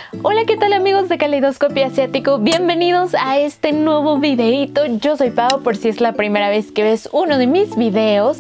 Hola, ¿qué tal amigos de Caleidoscopio Asiático? Bienvenidos a este nuevo videito. Yo soy Pau, por si es la primera vez que ves uno de mis videos.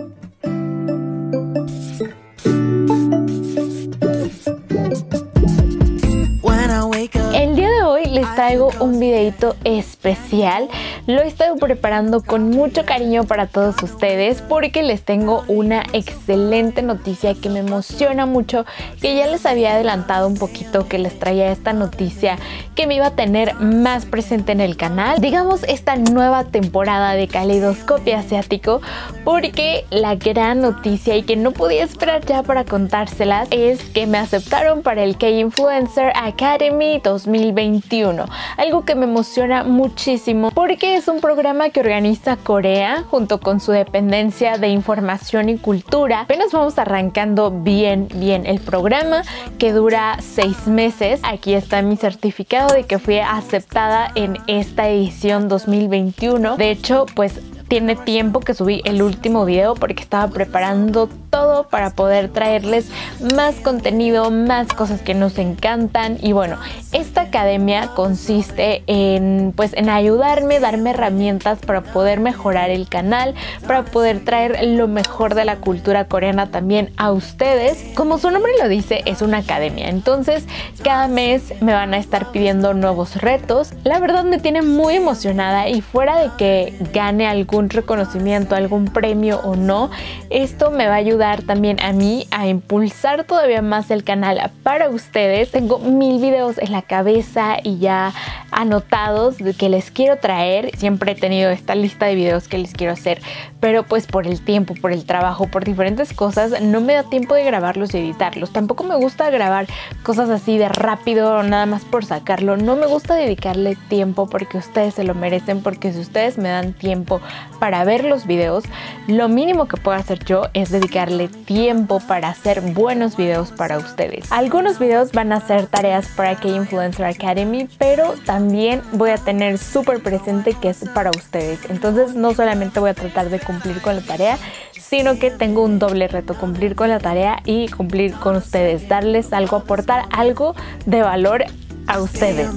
El día de hoy les traigo un videito especial. Lo he estado preparando con mucho cariño para todos ustedes porque les tengo una excelente noticia que me emociona mucho, que ya les había adelantado un poquito que les traía esta noticia que me iba a tener más presente en el canal. Digamos esta nueva temporada de Caleidoscopio Asiático, porque la gran noticia y que no podía esperar ya para contárselas es que me aceptaron para el K-Influencer Academy 2021, algo que me emociona muchísimo porque es un programa que organiza Corea junto con su dependencia de información y cultura. Apenas vamos arrancando bien el programa, que dura 6 meses. Aquí está mi certificado de que fui aceptada en esta edición 2021. De hecho, pues tiene tiempo que subí el último video porque estaba preparando todo para poder traerles más contenido, más cosas que nos encantan. Y bueno, esta academia consiste en ayudarme, darme herramientas para poder mejorar el canal, para poder traer lo mejor de la cultura coreana también a ustedes. Como su nombre lo dice, es una academia, entonces cada mes me van a estar pidiendo nuevos retos. La verdad me tiene muy emocionada, y fuera de que gane algún reconocimiento, algún premio o no, esto me va a ayudar también a mí a impulsar todavía más el canal para ustedes. Tengo 1000 videos en la cabeza y ya anotados de que les quiero traer. Siempre he tenido esta lista de videos que les quiero hacer, pero pues por el tiempo, por el trabajo, por diferentes cosas, no me da tiempo de grabarlos y editarlos. Tampoco me gusta grabar cosas así de rápido, nada más por sacarlo. No me gusta dedicarle tiempo porque ustedes se lo merecen, porque si ustedes me dan tiempo para ver los videos, lo mínimo que puedo hacer yo es dedicarle tiempo para hacer buenos videos para ustedes. Algunos videos van a ser tareas para K-Influencer Academy, pero también voy a tener súper presente que es para ustedes. Entonces no solamente voy a tratar de cumplir con la tarea, sino que tengo un doble reto: cumplir con la tarea y cumplir con ustedes, darles algo, aportar algo de valor a ustedes.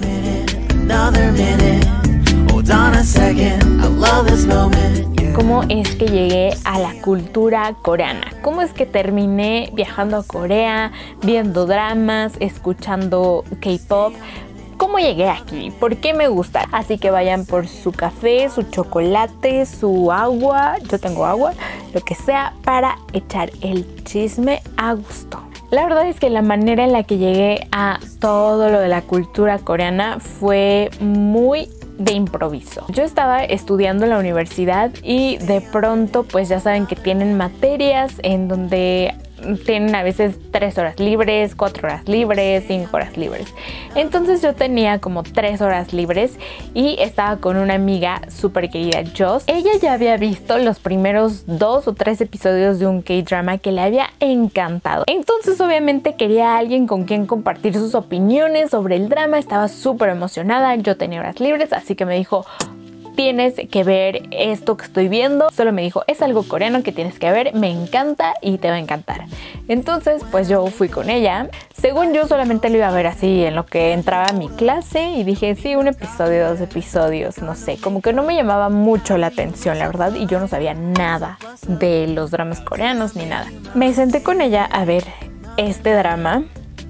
¿Cómo es que llegué a la cultura coreana? ¿Cómo es que terminé viajando a Corea, viendo dramas, escuchando K-pop? ¿Cómo llegué aquí? ¿Por qué me gusta? Así que vayan por su café, su chocolate, su agua, yo tengo agua, lo que sea, para echar el chisme a gusto. La verdad es que la manera en la que llegué a todo lo de la cultura coreana fue muy de improviso. Yo estaba estudiando en la universidad y de pronto pues ya saben que tienen materias en donde tienen a veces 3 horas libres, 4 horas libres, 5 horas libres. Entonces yo tenía como 3 horas libres y estaba con una amiga súper querida, Joss. Ella ya había visto los primeros 2 o 3 episodios de un K-drama que le había encantado. Entonces obviamente quería a alguien con quien compartir sus opiniones sobre el drama. Estaba súper emocionada, yo tenía horas libres, así que me dijo: tienes que ver esto que estoy viendo. Solo me dijo: es algo coreano que tienes que ver, me encanta y te va a encantar. Entonces pues yo fui con ella. Según yo solamente lo iba a ver así en lo que entraba a mi clase, y dije sí, un episodio, 2 episodios, no sé, como que no me llamaba mucho la atención, la verdad, y yo no sabía nada de los dramas coreanos ni nada. Me senté con ella a ver este drama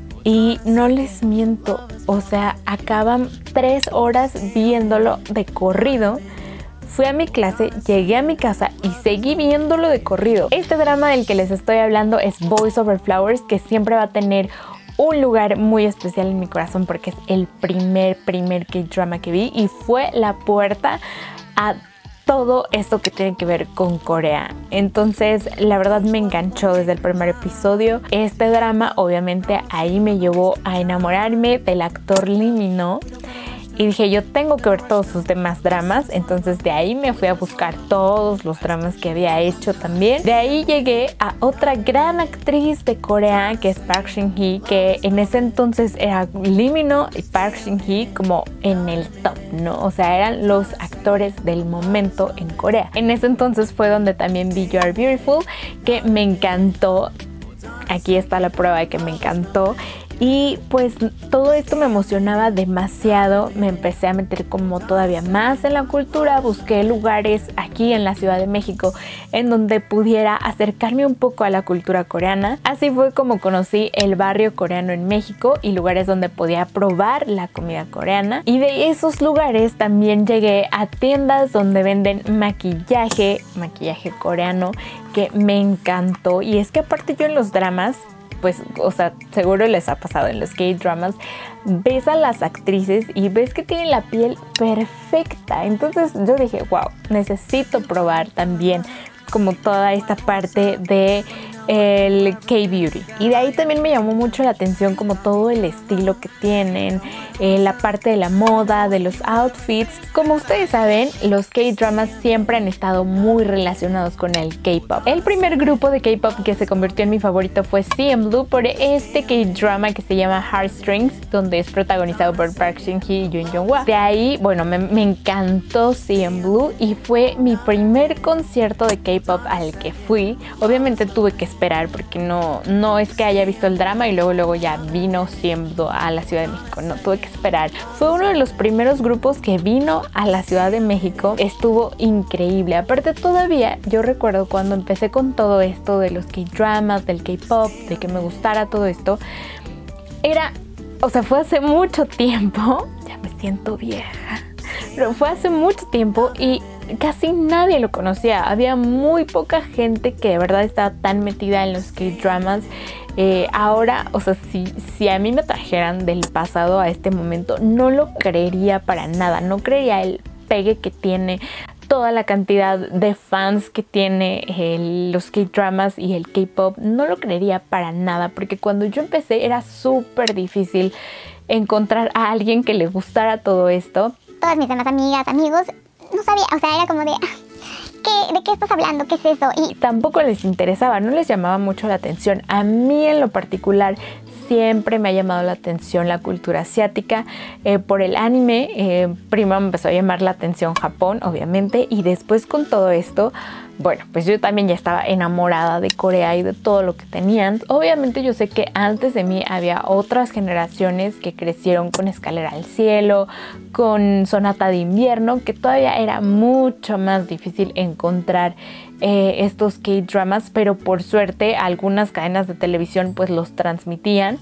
y no les miento, o sea, acaban 3 horas viéndolo de corrido. Fui a mi clase, llegué a mi casa y seguí viéndolo de corrido. Este drama del que les estoy hablando es Boys Over Flowers, que siempre va a tener un lugar muy especial en mi corazón porque es el primer K-drama que vi y fue la puerta a todo esto que tiene que ver con Corea. Entonces la verdad me enganchó desde el primer episodio. Este drama obviamente ahí me llevó a enamorarme del actor Lee Min-ho. Y dije, yo tengo que ver todos sus demás dramas. Entonces de ahí me fui a buscar todos los dramas que había hecho también. De ahí llegué a otra gran actriz de Corea, que es Park Shin-hye, que en ese entonces era Lee Min-ho y Park Shin-hye como en el top, ¿no? O sea, eran los actores del momento en Corea. En ese entonces fue donde también vi You Are Beautiful, que me encantó. Aquí está la prueba de que me encantó. y pues todo esto me emocionaba demasiado. Me empecé a meter como todavía más en la cultura, busqué lugares aquí en la Ciudad de México en donde pudiera acercarme un poco a la cultura coreana. Así fue como conocí el barrio coreano en México y lugares donde podía probar la comida coreana, y de esos lugares también llegué a tiendas donde venden maquillaje coreano, que me encantó. Y es que aparte yo en los dramas, pues, o sea, seguro les ha pasado en los K-dramas, ves a las actrices y ves que tienen la piel perfecta. Entonces yo dije, wow, necesito probar también como toda esta parte de el K-beauty. Y de ahí también me llamó mucho la atención como todo el estilo que tienen, la parte de la moda, de los outfits. Como ustedes saben, los K-dramas siempre han estado muy relacionados con el K-pop. El primer grupo de K-pop que se convirtió en mi favorito fue CNBLUE por este K-drama que se llama Heartstrings, donde es protagonizado por Park Shin-hye y Yoon Jong-hwa. De ahí, bueno, me encantó CNBLUE y fue mi primer concierto de K-pop al que fui. Obviamente tuve que esperar porque no es que haya visto el drama y luego ya vino CNBLUE a la Ciudad de México. No, tuve que esperar. Fue uno de los primeros grupos que vino a la Ciudad de México. Estuvo increíble. Aparte, todavía yo recuerdo cuando empecé con todo esto de los K-dramas, del K-pop, de que me gustara todo esto, fue hace mucho tiempo. Ya me siento vieja, pero fue hace mucho tiempo y casi nadie lo conocía. Había muy poca gente que de verdad estaba tan metida en los K-dramas. Ahora, o sea, si a mí me trajeran del pasado a este momento, no lo creería para nada. No creería el pegue que tiene, toda la cantidad de fans que tiene los K-dramas y el K-pop. No lo creería para nada, porque cuando yo empecé era súper difícil encontrar a alguien que le gustara todo esto. Todas mis demás amigas, amigos, no sabía, o sea, era como de... ¿De qué estás hablando? ¿Qué es eso? Y tampoco les interesaba, no les llamaba mucho la atención. A mí en lo particular siempre me ha llamado la atención la cultura asiática. Por el anime, primero me empezó a llamar la atención Japón, obviamente, y después con todo esto, bueno, pues yo también ya estaba enamorada de Corea y de todo lo que tenían. Obviamente yo sé que antes de mí había otras generaciones que crecieron con Escalera al Cielo, con Sonata de Invierno, que todavía era mucho más difícil encontrar estos K-dramas, pero por suerte algunas cadenas de televisión pues los transmitían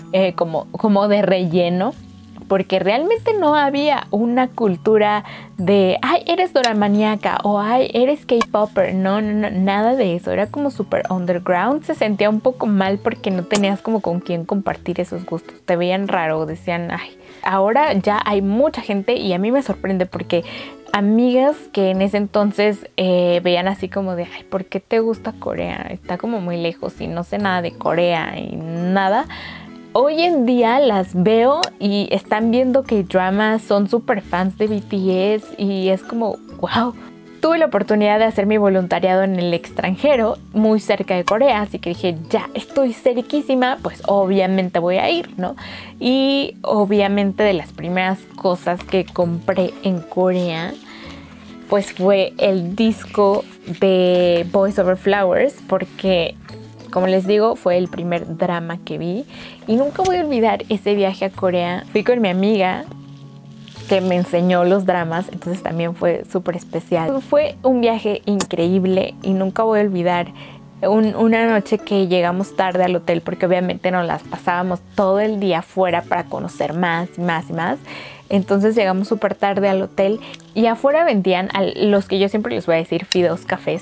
como de relleno, porque realmente no había una cultura de ay, eres doramaníaca o ay, eres K-popper. No, nada de eso. Era como súper underground. Se sentía un poco mal porque no tenías como con quién compartir esos gustos. Te veían raro, decían ay. Ahora ya hay mucha gente y a mí me sorprende porque amigas que en ese entonces veían así como de ay, ¿por qué te gusta Corea? Está como muy lejos y no sé nada de Corea y nada. Hoy en día las veo y están viendo K-dramas, son súper fans de BTS y es como wow. Tuve la oportunidad de hacer mi voluntariado en el extranjero, muy cerca de Corea, así que dije, ya estoy cerquísima, pues obviamente voy a ir, ¿no? Y obviamente de las primeras cosas que compré en Corea, pues fue el disco de Boys Over Flowers, porque como les digo, fue el primer drama que vi y nunca voy a olvidar ese viaje a Corea. Fui con mi amiga que me enseñó los dramas, entonces también fue súper especial. Fue un viaje increíble y nunca voy a olvidar una noche que llegamos tarde al hotel porque obviamente nos las pasábamos todo el día afuera para conocer más y más y más. Entonces llegamos súper tarde al hotel y afuera vendían a los que yo siempre les voy a decir fideos cafés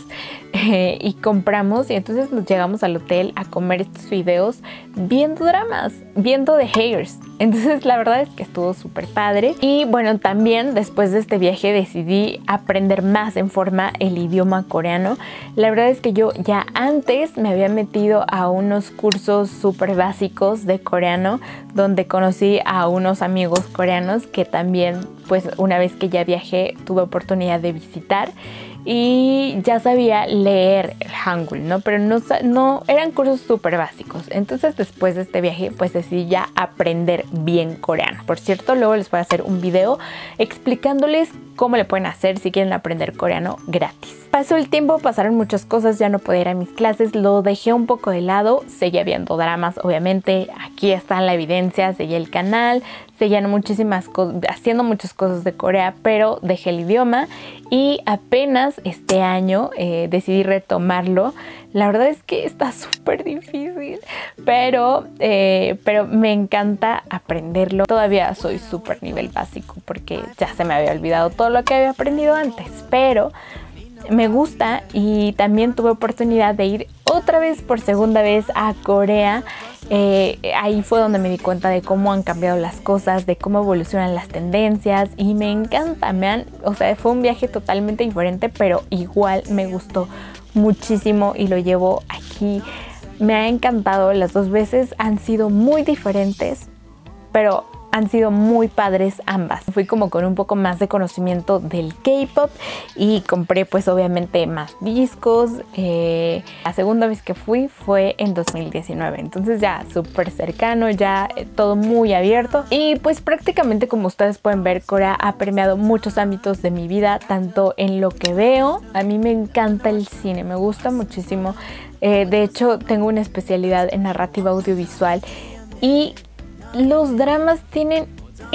y compramos y entonces nos llegamos al hotel a comer estos fideos viendo dramas, viendo The Hairs. Entonces la verdad es que estuvo súper padre. Y bueno, también después de este viaje decidí aprender más en forma el idioma coreano. La verdad es que yo ya antes me había metido a unos cursos súper básicos de coreano donde conocí a unos amigos coreanos que también pues una vez que ya viajé tuve oportunidad de visitar y ya sabía leer el Hangul, ¿no? Pero no eran cursos súper básicos. Entonces después de este viaje pues decidí ya aprender bien coreano. Por cierto, luego les voy a hacer un video explicándoles cómo le pueden hacer si quieren aprender coreano gratis. Pasó el tiempo, pasaron muchas cosas, ya no podía ir a mis clases, lo dejé un poco de lado, seguía viendo dramas, obviamente, aquí está la evidencia, seguía el canal, seguían muchísimas cosas, haciendo muchas cosas de Corea, pero dejé el idioma y apenas este año decidí retomarlo. La verdad es que está súper difícil, pero me encanta aprenderlo. Todavía soy súper nivel básico porque ya se me había olvidado todo lo que había aprendido antes, pero me gusta y también tuve oportunidad de ir otra vez por segunda vez a Corea. Ahí fue donde me di cuenta de cómo han cambiado las cosas, de cómo evolucionan las tendencias y me encanta, o sea, fue un viaje totalmente diferente, pero igual me gustó muchísimo y lo llevo aquí. Me ha encantado, las dos veces han sido muy diferentes, pero han sido muy padres ambas. Fui como con un poco más de conocimiento del K-pop y compré pues obviamente más discos. La segunda vez que fui fue en 2019, entonces ya súper cercano, ya todo muy abierto. Y pues prácticamente, como ustedes pueden ver, Corea ha permeado muchos ámbitos de mi vida, tanto en lo que veo. A mí me encanta el cine, me gusta muchísimo. De hecho, tengo una especialidad en narrativa audiovisual y los dramas tienen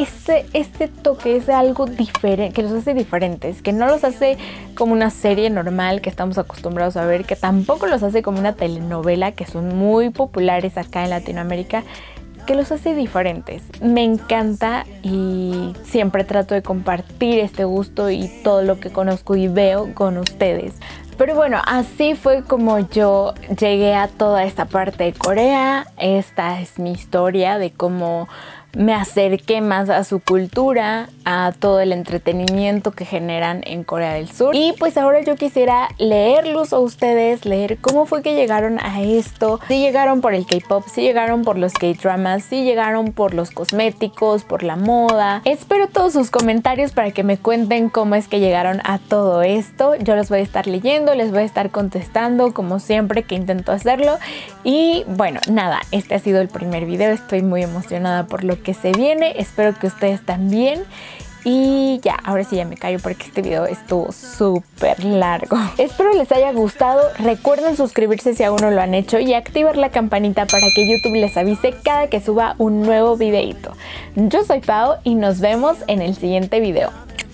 este toque, es algo diferente, que los hace diferentes, que no los hace como una serie normal que estamos acostumbrados a ver, que tampoco los hace como una telenovela, que son muy populares acá en Latinoamérica, que los hace diferentes. Me encanta y siempre trato de compartir este gusto y todo lo que conozco y veo con ustedes. Pero bueno, así fue como yo llegué a toda esta parte de Corea. Esta es mi historia de cómo me acerqué más a su cultura, a todo el entretenimiento que generan en Corea del Sur. Y pues ahora yo quisiera leerlos a ustedes, leer cómo fue que llegaron a esto. Si llegaron por el K-pop, si llegaron por los K-dramas, si llegaron por los cosméticos, por la moda. Espero todos sus comentarios para que me cuenten cómo es que llegaron a todo esto. Yo los voy a estar leyendo, les voy a estar contestando como siempre que intento hacerlo. Y bueno, nada, este ha sido el primer video. Estoy muy emocionada por lo que se viene, espero que ustedes también. Y ya, ahora sí ya me callo porque este video estuvo súper largo. Espero les haya gustado. Recuerden suscribirse si aún no lo han hecho y activar la campanita para que YouTube les avise cada que suba un nuevo videito. Yo soy Pau y nos vemos en el siguiente video.